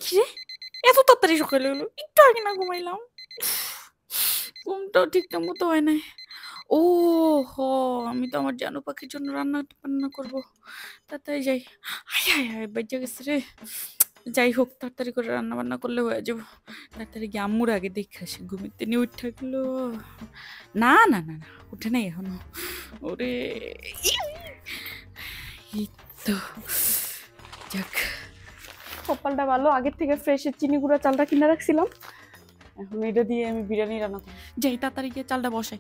কিরে এত তাড়াতাড়ি সকালে হলো, একটু আগে না ঘুমাইলাম, ঘুমটাও ঠিকঠাক মতো হয় নাই। ও হ, আমি তো আমার জানু পাখির জন্য রান্না বান্না করবো, তাড়াতাড়ি যাই। হায় হায় হায়, বেঁচে গেছে রে। যাই হোক, তাড়াতাড়ি করে রান্না বান্না করলে হয়ে যাবো। তাড়াতাড়ি গিয়ে আম্মুর আগে দেখে আসি, ঘুমিতে নিয়ে উঠে গেলো। না না না না, উঠে নাই এখনো। ওরে এই তো, যাক কপালটা ভালো, আগের থেকে ফ্রেশের চিনি গুঁড়া চালটা কিনে রাখছিলাম, এখন এটা দিয়ে আমি বিরিয়ানি রান্না করবো। যাই তাড়াতাড়ি গিয়ে চালটা বসাই।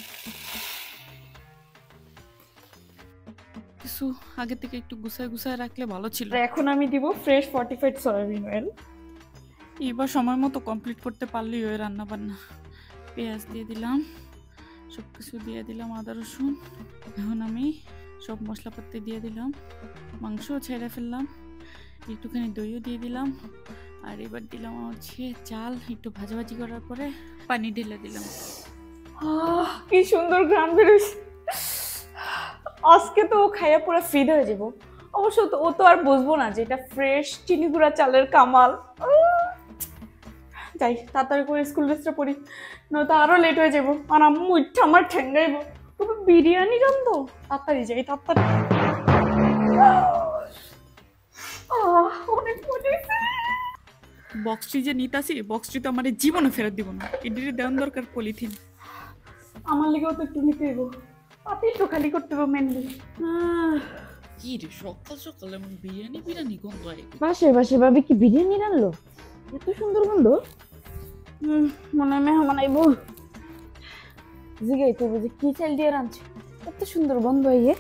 কিছু আগে থেকে একটু গুছায় গুছায় রাখলে ভালো ছিল। এখন আমি দিব ফ্রেশ ফর্টিফাইড সয়াবিন অয়েল। এবার সময় মতো কমপ্লিট করতে পারলেই ওই রান্না বান্না। পেঁয়াজ দিয়ে দিলাম, সব কিছু দিয়ে দিলাম, আদা রসুন। এখন আমি সব মশলাপাতি দিয়ে দিলাম, মাংসও ছেড়ে ফেললাম, একটুখানি দইও দিয়ে দিলাম। আর এবার দিলাম হচ্ছে চাল, একটু ভাজাভাজি করার পরে পানি ঢেলে দিলাম। কি সুন্দর ঘ্রাণ বেরোচ্ছে। আজকে তো ও খাইয়া পুরো ফিদ হয়ে যাবো। অবশ্য তো ও তো আর বুঝবো না যে এটা ফ্রেশ চিনি গুঁড়া চালের কামাল। যাই তাড়াতাড়ি করে স্কুল ড্রেসটা পরি, নয়তো আরো লেট হয়ে যাবো। আর আম্মু ইচ্ছা আমার ঠেঙ্গাইবো, তবে বিরিয়ানি রান্ধো। তাড়াতাড়ি যাই, তাড়াতাড়ি। অনেক মজা। বক্সটি যে নিতাছি, বক্সটি তো আমার জীবনে ফেরত দিব না। এটির দেওয়ার দরকার পলিথিন। আমার লেগেও তো একটু নিতে হইব, পাতি একটু খালি করতে হবে মেনলি। কি রে সকাল সকাল এমন বিরিয়ানি বিরিয়ানি গন্ধ হয়? বাসে ভাবি কি বিরিয়ানি রান্নলো? এত সুন্দর গন্ধ। মনে হয় মেহমান আইব। জিগাই তো বুঝি কি চাল দিয়ে রাঁধছে, এত সুন্দর গন্ধ হইয়ে।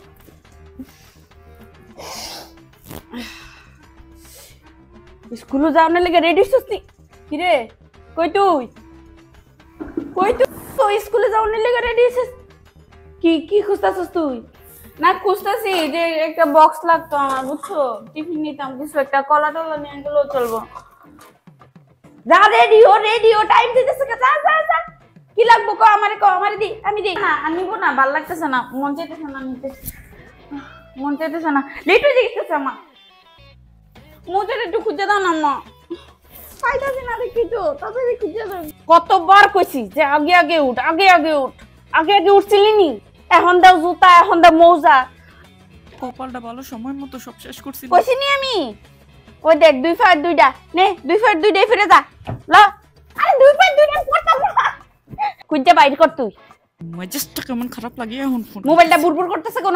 স্কুলে যাওয়ার লেগে রেডি হইছিস? কিরে কই তুই? কই তুই স্কুলে যাওয়ার লেগে রেডি হইছিস? কি কি খুঁজতাছিস তুই? না খুঁজতাছি যে একটা বক্স লাগতো আমার, বুঝছো? টিফিন নিতাম, কিছু একটা কলা টলা নিয়ে গেলেও চলবো। যা রেডিও টাইম দিতেছে, যা যা যা। কি লাগবো কো আমারে দি, আমি দি না, আনিবো না, ভাল লাগতেছে না, মন চাইতেছে না নিতে, মন চাইতেছে না, লেট হয়ে যাইতেছে আমার। মোদের একটু খুঁজে দাও না মা, পাইতাছি না দেখি তো, তাড়াতাড়ি খুঁজে দাও। কতবার কইছি যে আগে আগে উঠ, আগে আগে উঠ, আগে আগে উঠছিলি নি, এখন দাও জুতা, এখন দাও মৌজা। কপালটা ভালো, সময় মতো সব শেষ করছি। কইছি নি আমি? ওই দেখ 2 ফাট 2টা নে, 2 ফাট 2টাই ফিরে যা ল। আরে 2 ফাট 2টা করতাম না, খুঁজে বাইর কর তুই। মেজাজটা কেমন খারাপ লাগে এখন, ফোন মোবাইলটা বুড়বুড় করতেছে কোন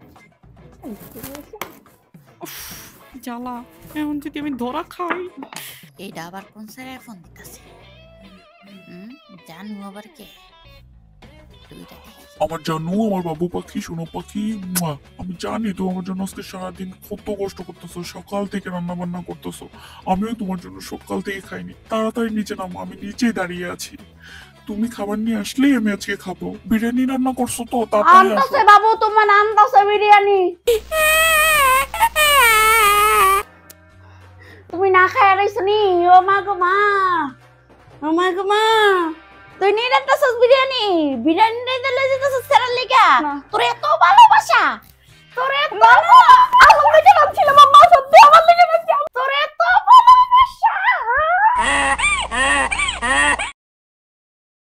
জ্বালা। এখন যদি আমি ধরা খাই। এটা আবার কোন স্যারের ফোন দিতেছে? জানু আবার কে? আমার জানু, আমার বাবু পাখি, সোনো পাখি, আমি জানি তো আমার জন্য আজকে সারাদিন কত কষ্ট করতেছো, সকাল থেকে রান্না বান্না করতেছো। আমিও তোমার জন্য সকাল থেকে খাইনি। তাড়াতাড়ি নিচে নামো, আমি নিচেই দাঁড়িয়ে আছি। তুমি খাবার নিয়ে আসলেই আমি আজকে খাবো। বিরিয়ানি রান্না করছো তো? তাড়াতাড়ি আসো বাবু, তোমার আনতাছে বিরিয়ানি। তুমি না খাই আইছো নি? ও মা গো মা, ও মা গো মা, তুই নিয়ে রান্তাছস বিরিয়ানি? বিরিয়ানি নিয়ে লয়ে যেতেছস সেরার লিগা? তোর এত ভালোবাসা, তোর এত ভালো, আমার লিগা নামছিল মাম্মা, সত্যি আমার লিগা নামছিল, তোর এত ভালোবাসা।